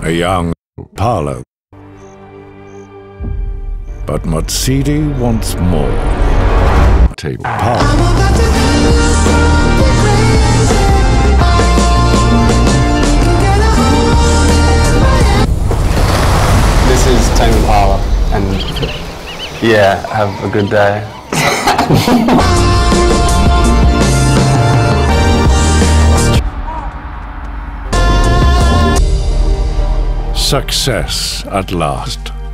a young Impala. But Matsidi wants more. Tame Impala. This is Tame Impala, and yeah, have a good day. Success at last.